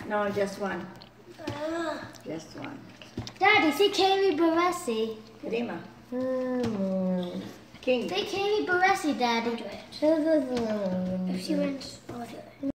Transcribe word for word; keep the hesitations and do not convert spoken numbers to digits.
No, just one. Uh, Just one. Daddy, say Kaylee Baresi. Karima. Mm. King. Say Kaylee Baresi, Daddy. Do it. If she wins, I'll do it.